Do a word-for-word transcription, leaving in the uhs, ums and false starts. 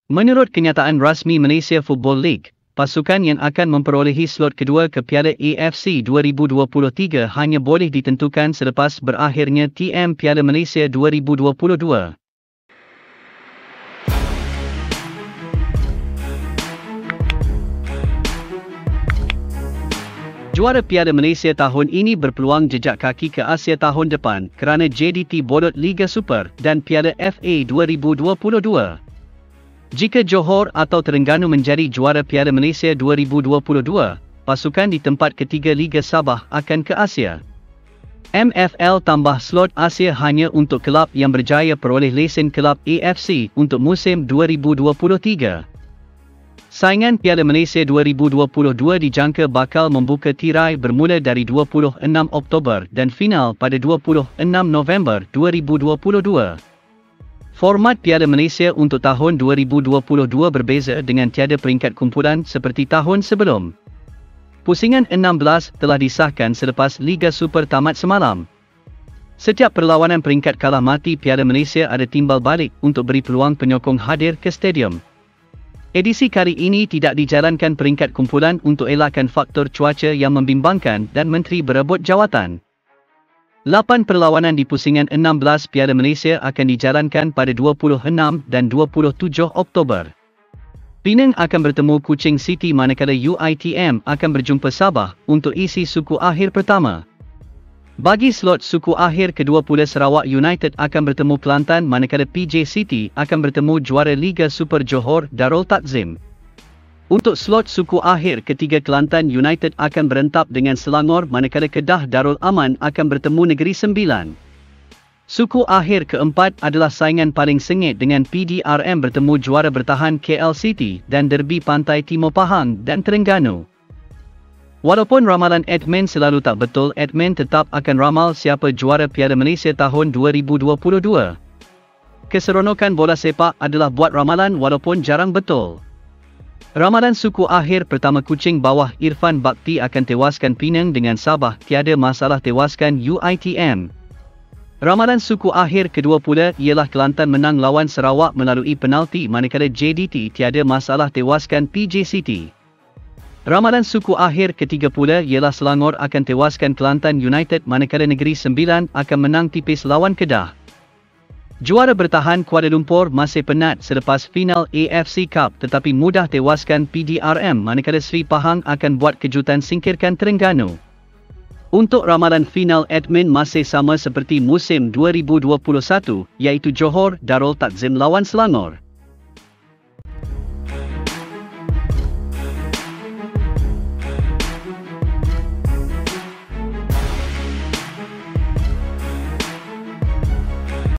Menurut kenyataan rasmi Malaysia Football League, pasukan yang akan memperolehi slot kedua ke Piala A F C dua ribu dua puluh tiga hanya boleh ditentukan selepas berakhirnya T M Piala Malaysia dua ribu dua puluh dua. Juara Piala Malaysia tahun ini berpeluang jejak kaki ke Asia tahun depan kerana J D T bodot Liga Super dan Piala F A dua ribu dua puluh dua. Jika Johor atau Terengganu menjadi juara Piala Malaysia dua ribu dua puluh dua, pasukan di tempat ketiga Liga Sabah akan ke Asia. M F L tambah slot Asia hanya untuk kelab yang berjaya peroleh lesen kelab A F C untuk musim dua ribu dua puluh tiga. Saingan Piala Malaysia dua ribu dua puluh dua dijangka bakal membuka tirai bermula dari dua puluh enam Oktober dan final pada dua puluh enam November dua ribu dua puluh dua. Format Piala Malaysia untuk tahun dua ribu dua puluh dua berbeza dengan tiada peringkat kumpulan seperti tahun sebelum. Pusingan enam belas telah disahkan selepas Liga Super tamat semalam. Setiap perlawanan peringkat kalah mati Piala Malaysia ada timbal balik untuk beri peluang penyokong hadir ke stadium. Edisi kali ini tidak dijalankan peringkat kumpulan untuk elakkan faktor cuaca yang membimbangkan dan menteri berebut jawatan. lapan perlawanan di pusingan enam belas Piala Malaysia akan dijalankan pada dua puluh enam dan dua puluh tujuh Oktober. Penang akan bertemu Kuching City manakala U I T M akan berjumpa Sabah untuk isi suku akhir pertama. Bagi slot suku akhir kedua pula Sarawak United akan bertemu Kelantan manakala P J City akan bertemu juara Liga Super Johor Darul Takzim. Untuk slot suku akhir ketiga Kelantan United akan berentap dengan Selangor manakala Kedah Darul Aman akan bertemu Negeri Sembilan. Suku akhir keempat adalah saingan paling sengit dengan P D R M bertemu juara bertahan K L City dan derby Pantai Timur Pahang dan Terengganu. Walaupun ramalan admin selalu tak betul, admin tetap akan ramal siapa juara Piala Malaysia tahun dua ribu dua puluh dua. Keseronokan bola sepak adalah buat ramalan walaupun jarang betul. Ramalan suku akhir pertama Kuching bawah Irfan Bakti akan tewaskan Penang dengan Sabah tiada masalah tewaskan U I T M. Ramalan suku akhir kedua pula ialah Kelantan menang lawan Sarawak melalui penalti manakala J D T tiada masalah tewaskan P J City. Ramalan suku akhir ketiga pula ialah Selangor akan tewaskan Kelantan United manakala Negeri Sembilan akan menang tipis lawan Kedah. Juara bertahan Kuala Lumpur masih penat selepas final A F C Cup tetapi mudah tewaskan P D R M manakala Sri Pahang akan buat kejutan singkirkan Terengganu. Untuk ramalan final admin masih sama seperti musim dua ribu dua puluh satu iaitu Johor Darul Takzim lawan Selangor.